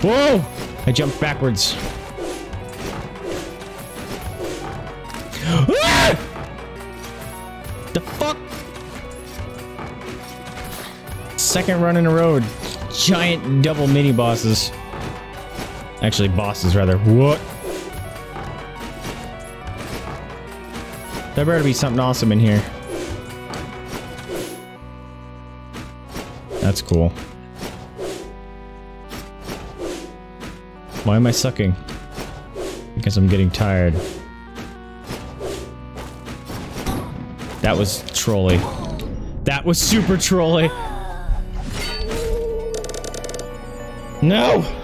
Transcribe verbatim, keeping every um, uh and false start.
Whoa! I jumped backwards. Ah! The fuck? Second run in a row. Giant double mini bosses. Actually, bosses rather. What? There better be something awesome in here. That's cool. Why am I sucking? Because I'm getting tired. That was trolly. That was super trolly. No!